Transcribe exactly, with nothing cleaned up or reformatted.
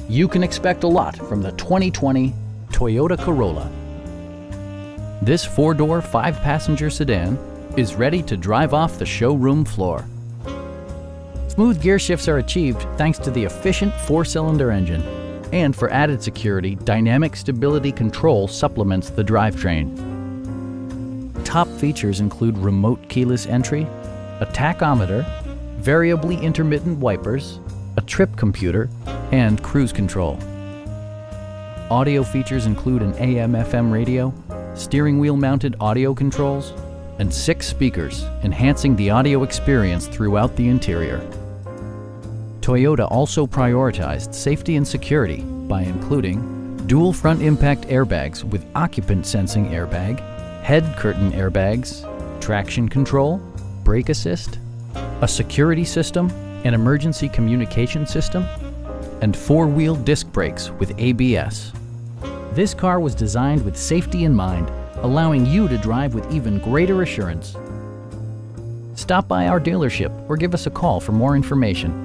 You can expect a lot from the twenty twenty Toyota Corolla. This four-door, five-passenger sedan is ready to drive off the showroom floor. Smooth gear shifts are achieved thanks to the efficient four-cylinder engine. And for added security, dynamic stability control supplements the drivetrain. Top features include remote keyless entry, a tachometer, variably intermittent wipers, a trip computer, and cruise control. Audio features include an A M F M radio, steering wheel mounted audio controls, and six speakers, enhancing the audio experience throughout the interior. Toyota also prioritized safety and security by including dual front impact airbags with occupant sensing airbag, head curtain airbags, traction control, brake assist, a security system, an emergency communication system, and four-wheel disc brakes with A B S. This car was designed with safety in mind, allowing you to drive with even greater assurance. Stop by our dealership or give us a call for more information.